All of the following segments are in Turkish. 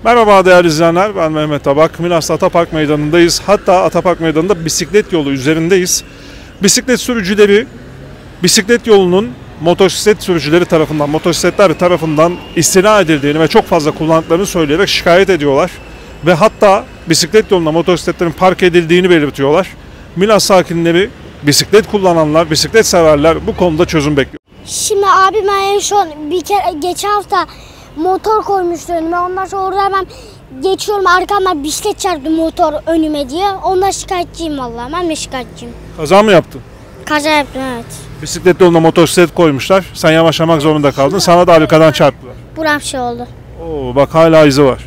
Merhaba değerli izleyenler, ben Mehmet Abak. Milas'ta Atapark Meydanı'ndayız. Hatta Atapark Meydanı'nda bisiklet yolu üzerindeyiz. Bisiklet sürücüleri, bisiklet yolunun motosiklet sürücüleri tarafından, motosikletler tarafından istila edildiğini ve çok fazla kullandıklarını söyleyerek şikayet ediyorlar. Ve hatta bisiklet yoluna motosikletlerin park edildiğini belirtiyorlar. Milas sakinleri, bisiklet kullananlar, bisiklet severler bu konuda çözüm bekliyor. Şimdi abi ben en son bir kere geçen hafta motor koymuştu önüme. Ondan sonra orada ben geçiyorum, arkamdan bisiklet çarptı motor önüme diye. Ondan şikayetçiyim vallahi. Ben de şikayetçiyim. Kaza mı yaptın? Kaza yaptım, evet. Bisiklet yoluna motosiklet koymuşlar. Sen yavaşlamak zorunda kaldın. Sana da arkadan çarptılar. Buram şey oldu. Oo, bak hala izi var.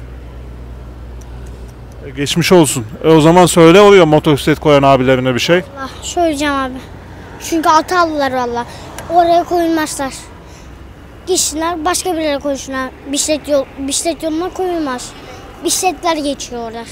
Geçmiş olsun. O zaman söyle oluyor motosiklet koyan abilerine bir şey. Allah, söyleyeceğim abi. Çünkü hatalılar valla. Oraya koyulmazlar. Gitsinler başka bir yere koysunlar. Bisiklet yoluna koyulmaz. Bisikletler geçiyor orada.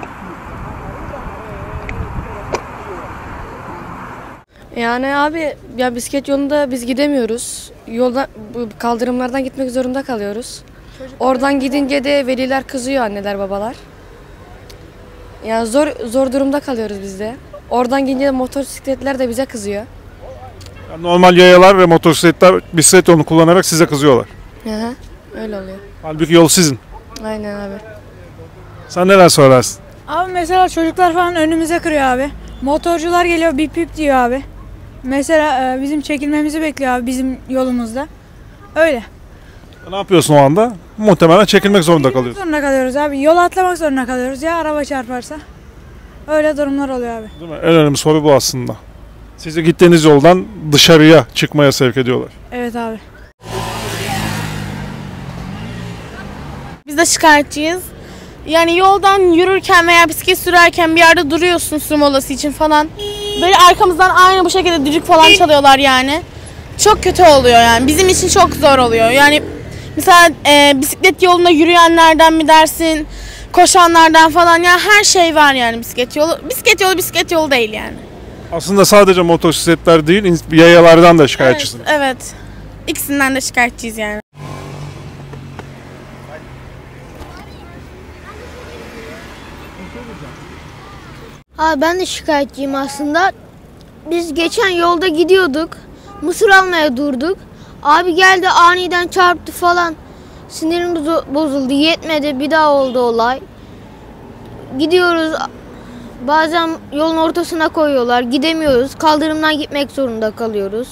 Yani abi ya bisiklet yolunda biz gidemiyoruz. Yolda kaldırımlardan gitmek zorunda kalıyoruz. Oradan gidince de veliler kızıyor, anneler babalar. Yani zor durumda kalıyoruz biz de. Oradan gidince de motosikletler de bize kızıyor. Yani normal yayalar ve motosikletler bisiklet yolunu kullanarak size kızıyorlar. Aha, öyle oluyor. Halbuki yol sizin. Aynen abi. Sen neler söylersin? Abi mesela çocuklar falan önümüze kırıyor abi. Motorcular geliyor bip bip diyor abi. Mesela bizim çekilmemizi bekliyor abi bizim yolumuzda. Öyle. Ne yapıyorsun o anda? Muhtemelen çekilmek zorunda kalıyorsun. Zorunda kalıyoruz abi. Yol atlamak zorunda kalıyoruz ya araba çarparsa. Öyle durumlar oluyor abi. Değil mi? En önemli soru bu aslında. Sizi gittiğiniz yoldan dışarıya çıkmaya sevk ediyorlar. Evet abi. Biz de şikayetçiyiz. Yani yoldan yürürken veya bisiklet sürerken bir yerde duruyorsun su molası için falan. Böyle arkamızdan aynı bu şekilde düdük falan çalıyorlar yani. Çok kötü oluyor yani. Bizim için çok zor oluyor. Yani mesela bisiklet yolunda yürüyenlerden mi dersin, koşanlardan falan, ya her şey var yani bisiklet yolu. Bisiklet yolu değil yani. Aslında sadece motosikletler değil, yayalardan da şikayetçisin. Evet. İkisinden de şikayetçiyiz yani. Abi ben de şikayetçiyim aslında. Biz geçen yolda gidiyorduk. Mısır almaya durduk. Abi geldi aniden çarptı falan. Sinirimiz bozuldu. Yetmedi, bir daha oldu olay. Gidiyoruz. Bazen yolun ortasına koyuyorlar. Gidemiyoruz. Kaldırımdan gitmek zorunda kalıyoruz.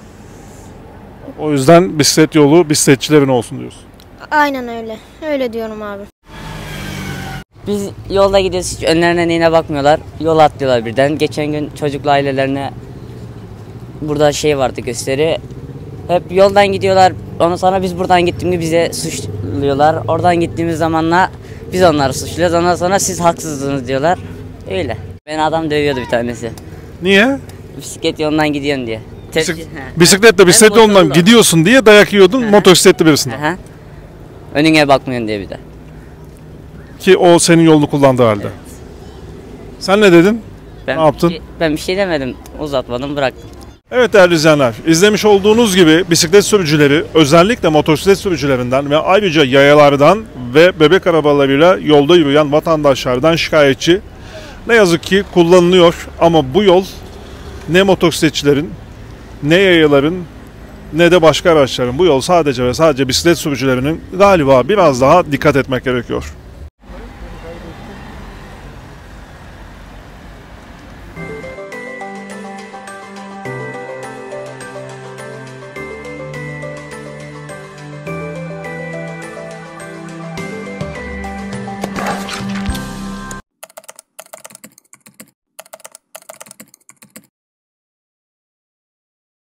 O yüzden bisiklet yolu bisikletçilerin olsun diyorsun. Aynen öyle. Öyle diyorum abi. Biz yolda gidiyoruz, hiç önlerine neyine bakmıyorlar. Yol atlıyorlar birden. Geçen gün çocuklu ailelerine burada şey vardı, gösteri. Hep yoldan gidiyorlar. Ondan sonra biz buradan gittiğimde bize suçluyorlar. Oradan gittiğimiz zamanla biz onları suçluyoruz. Ondan sonra siz haksızdınız diyorlar. Öyle. Beni adam dövüyordu bir tanesi. Niye? Bisiklet yolundan gidiyorsun diye. Bisikletle bisiklet yolundan gidiyorsun diye dayak yiyordun motosikletli birisinden. Aha. Önüne bakmıyorsun diye bir de. Ki o senin yolunu kullandığı halde. Evet. Sen ne dedin? Ne yaptın? Ben bir şey demedim. Uzatmadım, bıraktım. Evet değerli izleyenler, izlemiş olduğunuz gibi bisiklet sürücüleri özellikle motosiklet sürücülerinden ve ayrıca yayalardan ve bebek arabalarıyla yolda yürüyen vatandaşlardan şikayetçi. Ne yazık ki kullanılıyor ama bu yol ne motosikletçilerin, ne yayaların, ne de başka araçların, bu yol sadece ve sadece bisiklet sürücülerinin galiba biraz daha dikkat etmek gerekiyor.